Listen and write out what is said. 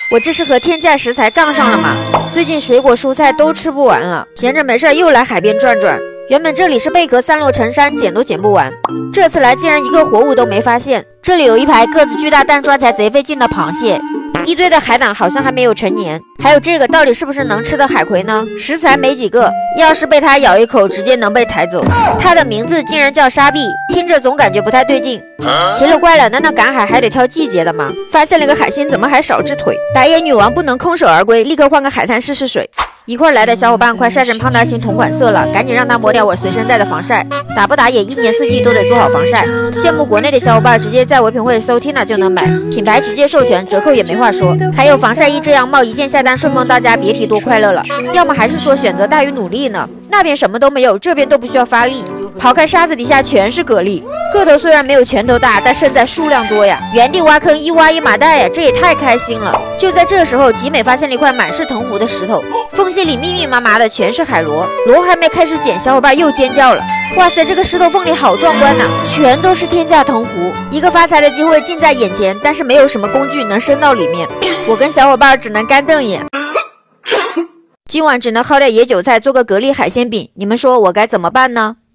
我这是和天价食材杠上了吗？最近水果蔬菜都吃不完了，闲着没事又来海边转转。原本这里是贝壳散落成山，捡都捡不完，这次来竟然一个活物都没发现。这里有一排个子巨大但抓起来贼费劲的螃蟹，一堆的海胆好像还没有成年，还有这个到底是不是能吃的海葵呢？食材没几个，要是被它咬一口，直接能被抬走。它的名字竟然叫沙币，听着总感觉不太对劲。奇了怪了，难道赶海还得挑季节的吗？发现了个海星，怎么还少只腿？打野女王不能空手而归，立刻换个海滩试试水。一块来的小伙伴快晒成胖大星同款色了，赶紧让他抹掉我随身带的防晒。打不打野一年四季都得做好防晒。羡慕国内的小伙伴直接在唯品会搜 Tina 就能买，品牌直接授权，折扣也没话说。还有防晒衣这样冒一件下单顺丰到家，别提多快乐了。要么还是说选择大于努力呢？那边什么都没有，这边都不需要发力。刨开沙子底下全是蛤蜊，个头虽然没有拳头大，但胜在数量多呀。原地挖坑，一挖一麻袋呀，这也太开心了。就在这时候，集美发现了一块满是藤壶的石头，缝隙里密密麻麻的全是海螺。螺还没开始捡，小伙伴又尖叫了。哇塞，这个石头缝里好壮观呐，全都是天价藤壶，一个发财的机会近在眼前，但是没有什么工具能伸到里面，我跟小伙伴只能干瞪眼。今晚只能薅点野韭菜做个蛤蜊海鲜饼，你们说我该怎么办呢？